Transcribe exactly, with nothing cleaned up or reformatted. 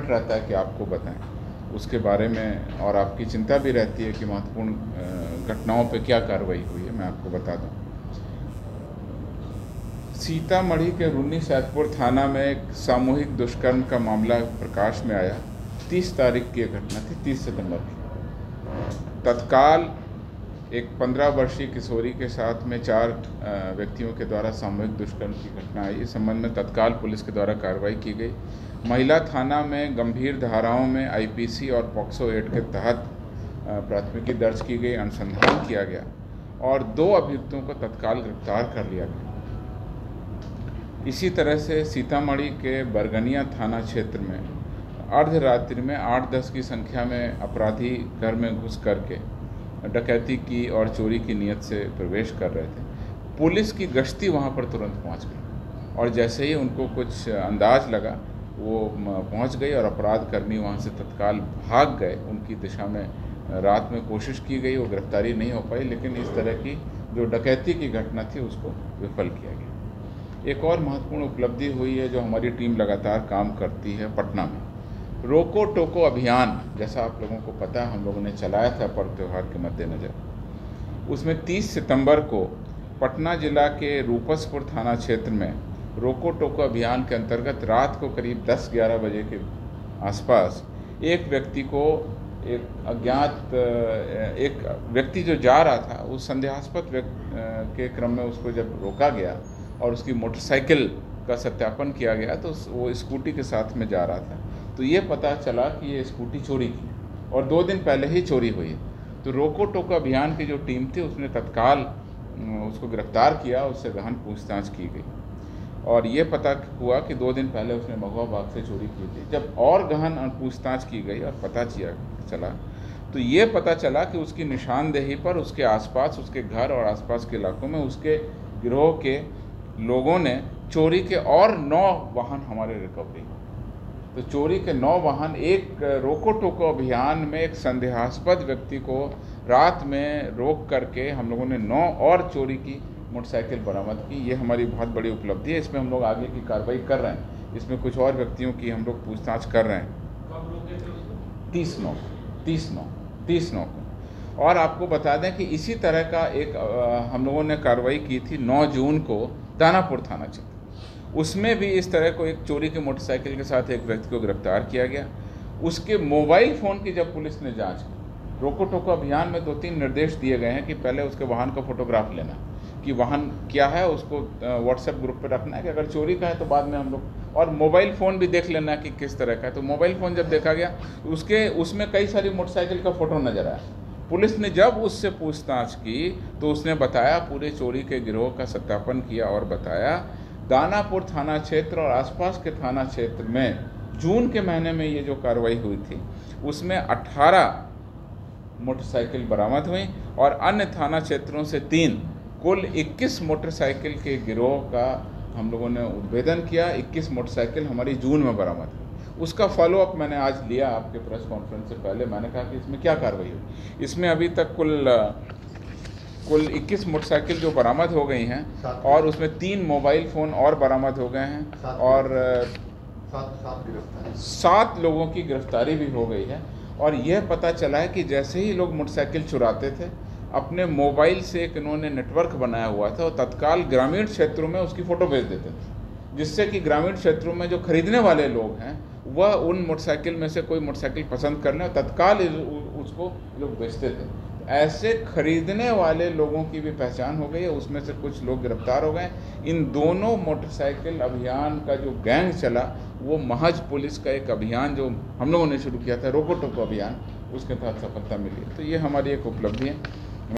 हट रहता है कि आपको बताएं उसके बारे में, और आपकी चिंता भी रहती है कि महत्वपूर्ण घटनाओं पे क्या कार्रवाई हुई है। मैं आपको बता दूं, सीतामढ़ी के रून्नी सैदपुर थाना में एक सामूहिक दुष्कर्म का मामला प्रकाश में आया। तीस तारीख की घटना थी, तीस सितंबर की। तत्काल एक पंद्रह वर्षीय किशोरी के साथ में चार व्यक्तियों के द्वारा सामूहिक दुष्कर्म की घटना आई। इस संबंध में तत्काल पुलिस के द्वारा कार्रवाई की गई। महिला थाना में गंभीर धाराओं में आईपीसी और पॉक्सो एक्ट के तहत प्राथमिकी दर्ज की गई, अनुसंधान किया गया और दो अभियुक्तों को तत्काल गिरफ्तार कर लिया गया। इसी तरह से सीतामढ़ी के बरगनिया थाना क्षेत्र में अर्धरात्रि में आठ दस की संख्या में अपराधी घर में घुस करके डकैती की और चोरी की नीयत से प्रवेश कर रहे थे। पुलिस की गश्ती वहां पर तुरंत पहुंच गई और जैसे ही उनको कुछ अंदाज लगा वो पहुंच गई और अपराधकर्मी वहां से तत्काल भाग गए। उनकी दिशा में रात में कोशिश की गई, वो गिरफ्तारी नहीं हो पाई, लेकिन इस तरह की जो डकैती की घटना थी उसको विफल किया गया। एक और महत्वपूर्ण उपलब्धि हुई है जो हमारी टीम लगातार काम करती है पटना में। रोको टोको अभियान, जैसा आप लोगों को पता है, हम लोगों ने चलाया था पर्व त्यौहार के मद्देनज़र। उसमें तीस सितंबर को पटना जिला के रूपसपुर थाना क्षेत्र में रोको टोको अभियान के अंतर्गत रात को करीब दस ग्यारह बजे के आसपास एक व्यक्ति को, एक अज्ञात एक व्यक्ति जो जा रहा था, उस संदेहास्पद के क्रम में उसको जब रोका गया और उसकी मोटरसाइकिल का सत्यापन किया गया तो वो स्कूटी के साथ में जा रहा था। तो ये पता चला कि ये स्कूटी चोरी की और दो दिन पहले ही चोरी हुई है। तो रोको टोको अभियान की जो टीम थी उसने तत्काल उसको गिरफ्तार किया, उससे गहन पूछताछ की गई और ये पता हुआ कि दो दिन पहले उसने महुआ बाग से चोरी की थी। जब और गहन पूछताछ की गई और पता चला तो ये पता चला कि उसकी निशानदेही पर उसके आसपास, उसके घर और आसपास के इलाकों में उसके गिरोह के लोगों ने चोरी के और नौ वाहन हमारे रिकवरी। तो चोरी के नौ वाहन, एक रोको टोको अभियान में एक संदेहास्पद व्यक्ति को रात में रोक करके हम लोगों ने नौ और चोरी की मोटरसाइकिल बरामद की। ये हमारी बहुत बड़ी उपलब्धि है। इसमें हम लोग आगे की कार्रवाई कर रहे हैं। इसमें कुछ और व्यक्तियों की हम लोग पूछताछ कर रहे हैं। तीस नौ तीस नौ तीस नौ को। और आपको बता दें कि इसी तरह का एक आ, हम लोगों ने कार्रवाई की थी नौ जून को दानापुर थाना क्षेत्र। उसमें भी इस तरह को एक चोरी की मोटरसाइकिल के साथ एक व्यक्ति को गिरफ्तार किया गया। उसके मोबाइल फ़ोन की जब पुलिस ने जांच की, रोको टोको अभियान में दो तीन निर्देश दिए गए हैं कि पहले उसके वाहन का फोटोग्राफ लेना, कि वाहन क्या है, उसको व्हाट्सएप ग्रुप पर रखना है कि अगर चोरी का है तो बाद में हम लोग, और मोबाइल फ़ोन भी देख लेना कि किस तरह का है। तो मोबाइल फ़ोन जब देखा गया उसके उसमें कई सारी मोटरसाइकिल का फ़ोटो नज़र आया। पुलिस ने जब उससे पूछताछ की तो उसने बताया, पूरे चोरी के गिरोह का सत्यापन किया और बताया दानापुर थाना क्षेत्र और आसपास के थाना क्षेत्र में जून के महीने में ये जो कार्रवाई हुई थी उसमें अठारह मोटरसाइकिल बरामद हुई और अन्य थाना क्षेत्रों से तीन, कुल इक्कीस मोटरसाइकिल के गिरोह का हम लोगों ने उद्भेदन किया। इक्कीस मोटरसाइकिल हमारी जून में बरामद हुई। उसका फॉलोअप मैंने आज लिया आपके प्रेस कॉन्फ्रेंस से पहले। मैंने कहा कि इसमें क्या कार्रवाई हुई। इसमें अभी तक कुल कुल इक्कीस मोटरसाइकिल जो बरामद हो गई हैं और उसमें तीन मोबाइल फ़ोन और बरामद हो गए हैं और सात लोगों की गिरफ्तारी भी हो गई है। और यह पता चला है कि जैसे ही लोग मोटरसाइकिल चुराते थे, अपने मोबाइल से एक इन्होंने नेटवर्क बनाया हुआ था और तत्काल ग्रामीण क्षेत्रों में उसकी फ़ोटो भेज देते थे, जिससे कि ग्रामीण क्षेत्रों में जो खरीदने वाले लोग हैं वह उन मोटरसाइकिल में से कोई मोटरसाइकिल पसंद कर लें और तत्काल उसको लोग बेचते थे। ऐसे खरीदने वाले लोगों की भी पहचान हो गई है, उसमें से कुछ लोग गिरफ्तार हो गए। इन दोनों मोटरसाइकिल अभियान का जो गैंग चला वो महज पुलिस का एक अभियान जो हम लोगों ने शुरू किया था, रोको टोको अभियान, उसके तहत सफलता मिली। तो ये हमारी एक उपलब्धि है।